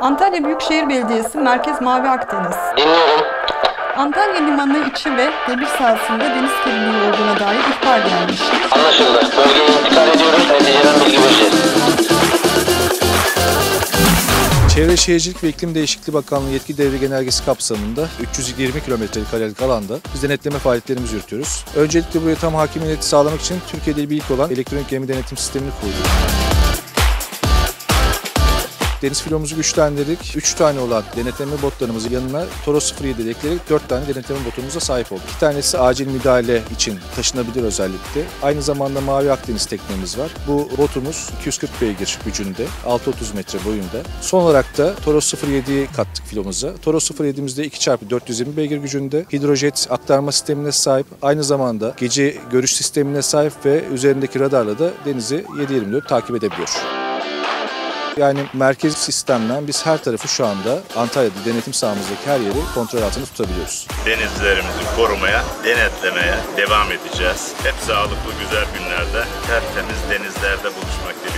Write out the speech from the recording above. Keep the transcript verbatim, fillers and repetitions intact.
Antalya Büyükşehir Belediyesi Merkez Mavi Akdeniz. Dinliyorum. Antalya Limanı içi ve demir sahasında deniz kirliliği olduğuna dair ihbar gelmiştir. Anlaşıldı. Bölgeye intikal ediyoruz. Neticeden bilgi vereceğiz. Çevre Şehircilik ve İklim Değişikliği Bakanlığı Yetki Devri Genelgesi kapsamında üç yüz yirmi kilometre karelik alanda biz denetleme faaliyetlerimizi yürütüyoruz. Öncelikle buraya tam hakimiyeti sağlamak için Türkiye'de bir ilk olan elektronik gemi denetim sistemini kurduk. Deniz filomuzu güçlendirdik. üç tane olan denetleme botlarımızın yanına Toros sıfır yedi ekleyerek dört tane denetleme botumuza sahip olduk. iki tanesi acil müdahale için taşınabilir özellikle. Aynı zamanda Mavi Akdeniz teknemiz var. Bu botumuz iki yüz kırk beygir gücünde, altı otuz metre boyunda. Son olarak da Toros sıfır yediyi kattık filomuza. Toros sıfır yedimizde iki çarpı dört yüz yirmi beygir gücünde, hidrojet aktarma sistemine sahip, aynı zamanda gece görüş sistemine sahip ve üzerindeki radarla da denizi yedi yirmi dört takip edebiliyor. Yani merkezi sistemden biz her tarafı şu anda Antalya'da denetim sahamızdaki her yeri kontrol altında tutabiliyoruz. Denizlerimizi korumaya, denetlemeye devam edeceğiz. Hep sağlıklı güzel günlerde tertemiz denizlerde buluşmak dileğiyle.